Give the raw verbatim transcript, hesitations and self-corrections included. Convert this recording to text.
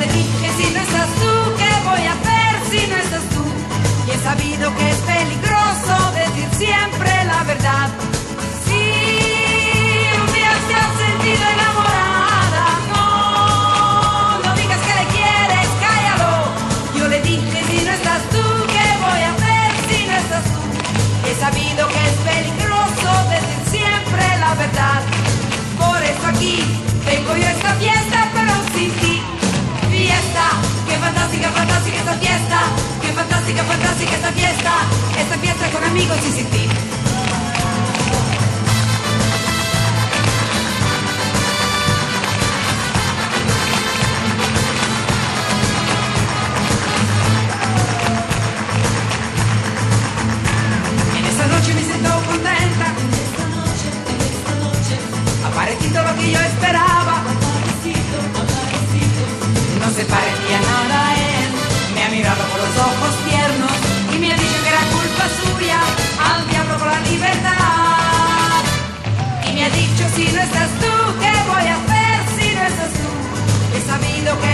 le dije, si no estás tú, ¿qué voy a hacer si no estás tú? Y he sabido que es peligroso decir siempre la verdad. Si un día te has sentido enamorada, no, no digas que le quieres, cállalo. Yo le dije, si no estás tú, ¿qué voy a hacer si no estás tú? He sabido que es peligroso decir siempre la verdad. Por eso aquí vengo yo a esta fiesta, pero sin ti. Fiesta, qué fantástica, fantástica esta fiesta. Qué fantástica, fantástica esta fiesta. Esta fiesta con amigos y sin ti. Me siento contenta. Esta noche, esta noche, ha parecido lo que yo esperaba. Aparecido, aparecido. No se parecía nada a él. Me ha mirado con los ojos tiernos y me ha dicho que era culpa suya. Al diablo con la libertad. Y me ha dicho, si no estás tú, ¿qué voy a hacer si no estás tú? He sabido que